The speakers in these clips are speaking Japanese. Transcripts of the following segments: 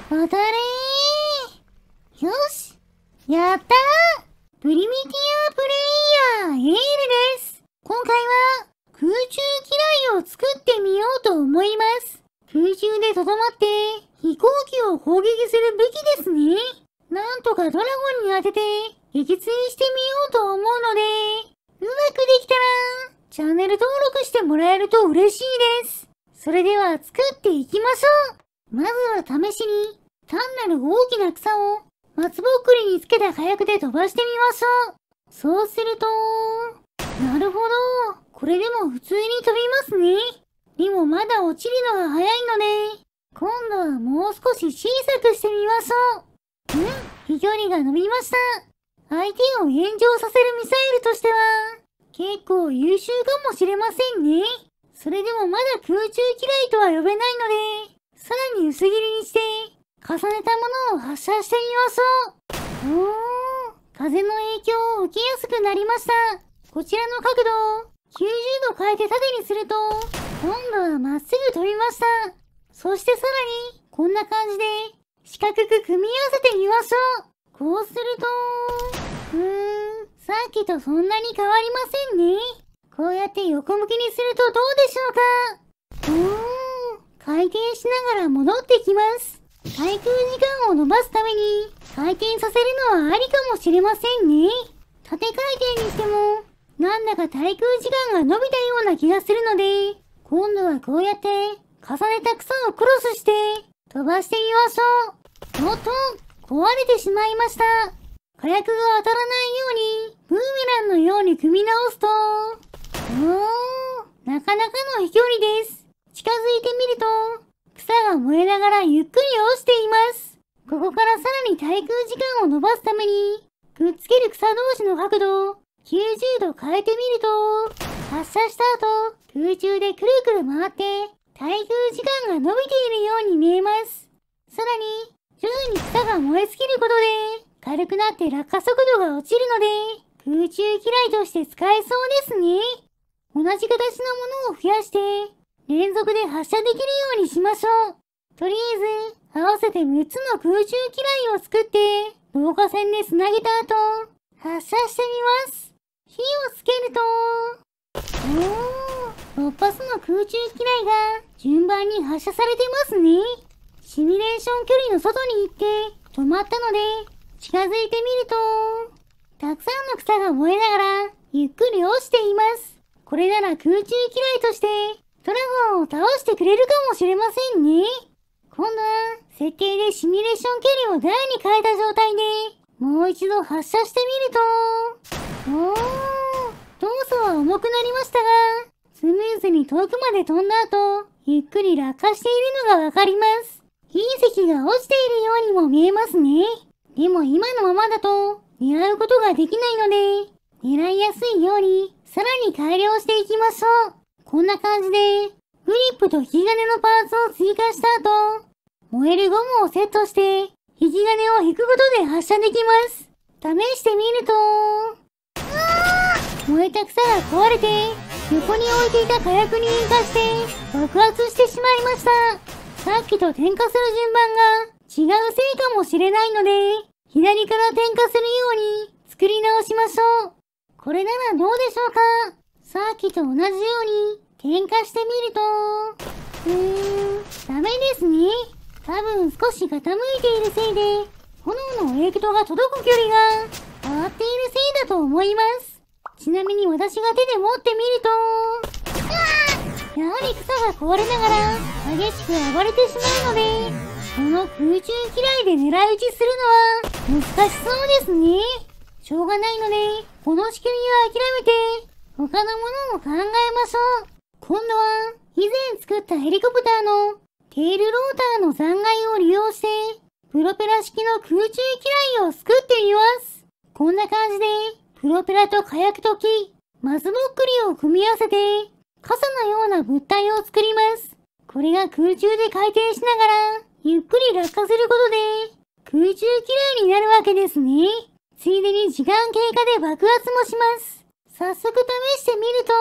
当たれー。よし。やったー。プリミティアプレイヤーエールです。今回は空中機雷を作ってみようと思います。空中でとどまって飛行機を攻撃するべきですね。なんとかドラゴンに当てて撃墜してみようと思うので、うまくできたらチャンネル登録してもらえると嬉しいです。それでは作っていきましょう。まずは試しに単なる大きな草を松ぼっくりにつけた火薬で飛ばしてみましょう。そうすると、なるほど。これでも普通に飛びますね。でもまだ落ちるのが早いので、今度はもう少し小さくしてみましょう。飛距離が伸びました。相手を炎上させるミサイルとしては、結構優秀かもしれませんね。それでもまだ空中機雷とは呼べないので、さらに薄切りにして、重ねたものを発射してみましょう。風の影響を受けやすくなりました。こちらの角度を90度変えて縦にすると、今度はまっすぐ飛びました。そしてさらに、こんな感じで四角く組み合わせてみましょう。こうすると、さっきとそんなに変わりませんね。こうやって横向きにするとどうでしょうか。回転しながら戻ってきます。滞空時間を伸ばすために回転させるのはありかもしれませんね。縦回転にしてもなんだか滞空時間が伸びたような気がするので、今度はこうやって重ねた草をクロスして飛ばしてみましょう。おっと、壊れてしまいました。火薬が当たらないようにブーメランのように組み直すと、なかなかの飛距離です。近づいてみると草が燃えながらゆっくり落ちています。ここからさらに滞空時間を伸ばすために、くっつける草同士の角度を90度変えてみると、発射した後、空中でくるくる回って滞空時間が伸びているように見えます。さらに、徐々に草が燃え尽きることで、軽くなって落下速度が落ちるので、空中機雷として使えそうですね。同じ形のものを増やして、連続で発射できるようにしましょう。とりあえず、合わせて6つの空中機雷を作って、導火線で繋げた後、発射してみます。火をつけると、6発の空中機雷が順番に発射されてますね。シミュレーション距離の外に行って止まったので、近づいてみると、たくさんの草が燃えながらゆっくり落ちています。これなら空中機雷としてドラゴンを倒してくれるかもしれませんね。今度は設定でシミュレーション距離を大に変えた状態でもう一度発射してみると、動作は重くなりましたが、スムーズに遠くまで飛んだ後、ゆっくり落下しているのがわかります。隕石が落ちているようにも見えますね。でも今のままだと狙うことができないので、狙いやすいようにさらに改良していきましょう。こんな感じで、フリップと引き金のパーツを追加した後、燃えるゴムをセットして、引き金を引くことで発射できます。試してみると、燃えた草が壊れて、横に置いていた火薬に引火して爆発してしまいました。さっきと点火する順番が違うせいかもしれないので、左から点火するように作り直しましょう。これならどうでしょうか。さっきと同じように点火してみると、ダメですね。多分少し傾いているせいで、炎の影響が届く距離が変わっているせいだと思います。ちなみに私が手で持ってみると、やはり草が壊れながら激しく暴れてしまうので、この空中機雷で狙い撃ちするのは難しそうですね。しょうがないので、この仕組みは諦めて、他のものを考えましょう。今度は、以前作ったヘリコプターのテールローターの残骸を利用して、プロペラ式の空中機雷を作ってみます。こんな感じで、プロペラと火薬と木、松ぼっくりを組み合わせて、傘のような物体を作ります。これが空中で回転しながら、ゆっくり落下することで、空中機雷になるわけですね。ついでに時間経過で爆発もします。早速試してみると、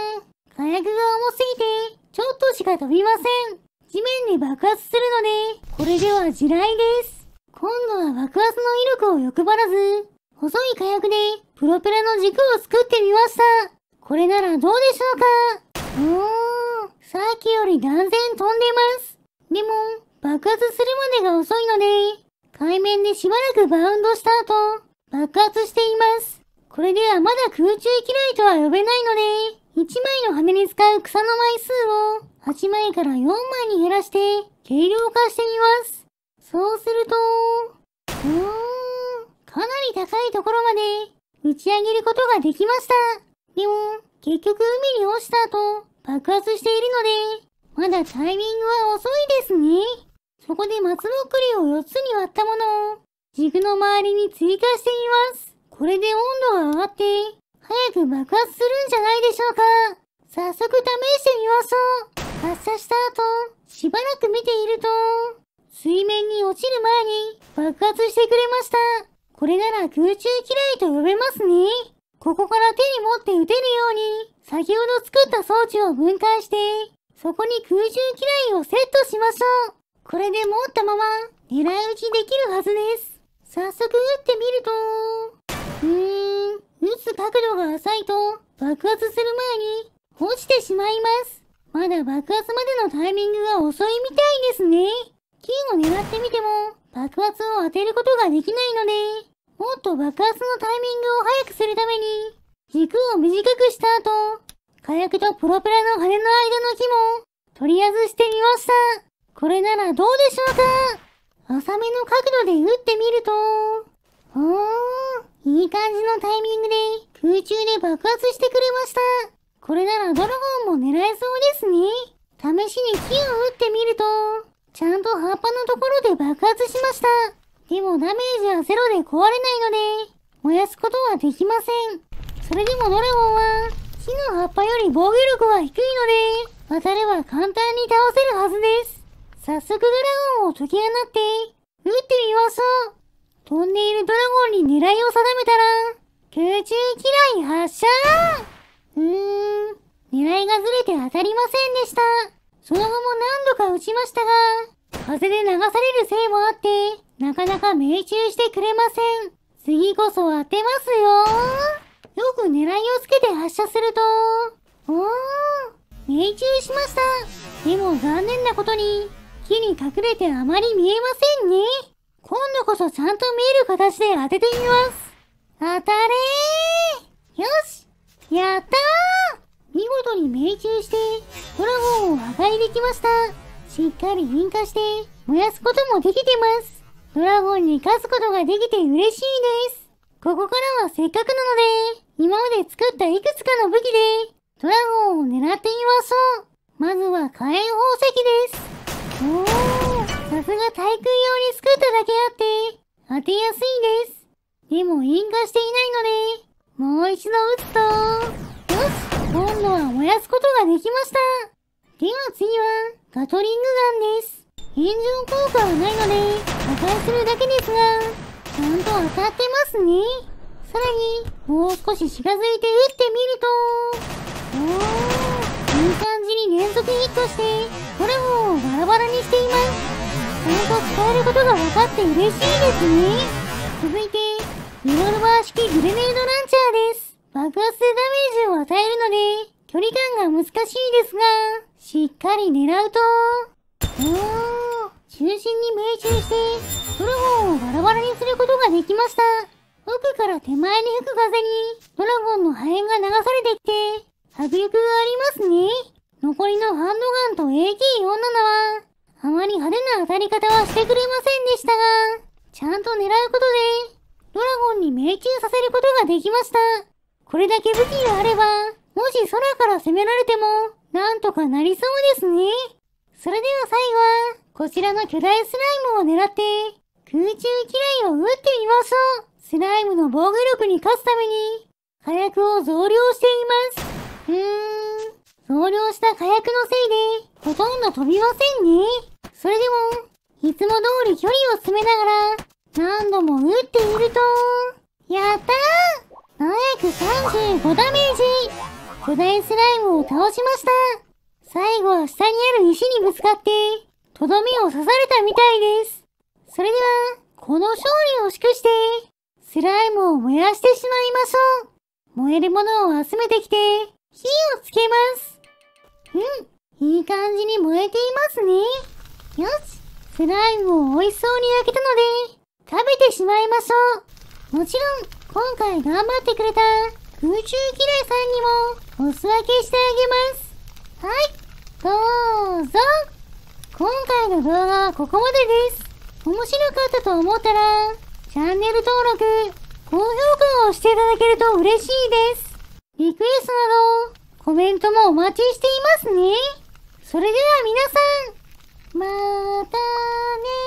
火薬が重すぎて、ちょっとしか飛びません。地面で爆発するので、 これでは地雷です。今度は爆発の威力を欲張らず、細い火薬でプロペラの軸を作ってみました。これならどうでしょうか。さっきより断然飛んでます。でも、爆発するまでが遅いので、海面でしばらくバウンドした後、爆発しています。これではまだ空中機雷とは呼べないので、1枚の羽に使う草の枚数を8枚から4枚に減らして軽量化してみます。そうすると、かなり高いところまで打ち上げることができました。でも、結局海に落ちた後、爆発しているので、まだタイミングは遅いですね。そこで松ぼっくりを4つに割ったものを軸の周りに追加してみます。これで温度が上がって、早く爆発するんじゃないでしょうか。早速試してみましょう。発射した後、しばらく見ていると、水面に落ちる前に爆発してくれました。これなら空中機雷と呼べますね。ここから手に持って撃てるように、先ほど作った装置を分解して、そこに空中機雷をセットしましょう。これで持ったまま狙い撃ちできるはずです。早速撃ってみると、撃つ角度が浅いと爆発する前に落ちてしまいます。まだ爆発までのタイミングが遅いみたいですね。金を狙ってみても爆発を当てることができないので、もっと爆発のタイミングを早くするために、軸を短くした後、火薬とプロペラの羽の間の木も取り外してみました。これならどうでしょうか。浅めの角度で撃ってみると、いい感じのタイミングで空中で爆発してくれました。これならドラゴンも狙えそうですね。試しに木を撃ってみると、ちゃんと葉っぱのところで爆発しました。でもダメージはゼロで壊れないので、燃やすことはできません。それでもドラゴンは、木の葉っぱより防御力は低いので、当たれば簡単に倒せるはずです。早速ドラゴンを解き放って、撃ってみましょう。飛んでいるドラゴンに狙いを定めたら、空中機雷発射。狙いがずれて当たりませんでした。その後も何度か撃ちましたが、風で流されるせいもあって、なかなか命中してくれません。次こそ当てますよ。よく狙いをつけて発射すると、命中しました。でも残念なことに、木に隠れてあまり見えませんね。今度こそちゃんと見える形で当ててみます。当たれー。よし、やったー。見事に命中して、ドラゴンを破壊できました。しっかり引火して、燃やすこともできてます。ドラゴンに勝つことができて嬉しいです。ここからはせっかくなので、今まで作ったいくつかの武器で、ドラゴンを狙ってみましょう。まずは火炎宝石です。さすが対空用に作っただけあって、当てやすいです。でも引火していないので、もう一度撃つと、よし、今度は燃やすことができました。では次は、ガトリングガンです。炎上効果はないので、破壊するだけですが、ちゃんと当たってますね。さらに、もう少し近づいて撃ってみると、いい感じに連続ヒットして、ドラゴンをバラバラにしています。ちゃんと使えることが分かって嬉しいですね。続いて、リボルバー式グレネードランチャーです。爆発でダメージを与えるので、距離感が難しいですが、しっかり狙うと、中心に命中して、ドラゴンをバラバラにすることができました。奥から手前に吹く風に、ドラゴンの破片が流されてきて、迫力がありますね。残りのハンドガンと AK47 は、あまり派手な当たり方はしてくれませんでしたが、ちゃんと狙うことで、ドラゴンに命中させることができました。これだけ武器があれば、もし空から攻められても、なんとかなりそうですね。それでは最後は、こちらの巨大スライムを狙って、空中機雷を撃ってみましょう。スライムの防御力に勝つために、火薬を増量しています。増量した火薬のせいで、ほとんど飛びませんね。それでも、いつも通り距離を詰めながら、何度も撃っていると、やったー !735 ダメージ巨大スライムを倒しました。最後は下にある石にぶつかって、 とどめを刺されたみたいです。それでは、この勝利を祝して、スライムを燃やしてしまいましょう。燃えるものを集めてきて、火をつけます。いい感じに燃えていますね。よし、スライムを美味しそうに焼けたので、食べてしまいましょう。もちろん、今回頑張ってくれた空中嫌いさんにもお裾分けしてあげます。はい、どうぞ。今回の動画はここまでです。面白かったと思ったら、チャンネル登録、高評価をしていただけると嬉しいです。リクエストなど、コメントもお待ちしていますね。それでは皆さん、またね。